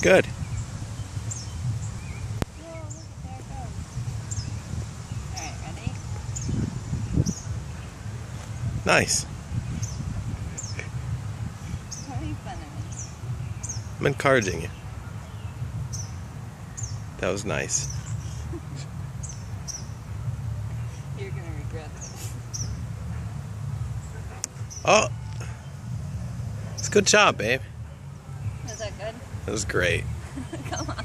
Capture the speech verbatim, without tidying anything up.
Good. Whoa, look, there it goes. Alright, ready? Nice. Don't make fun of me. I'm encouraging you. That was nice. You're gonna regret this. Oh! It's a good job, babe. Is that good? That was great. Come on.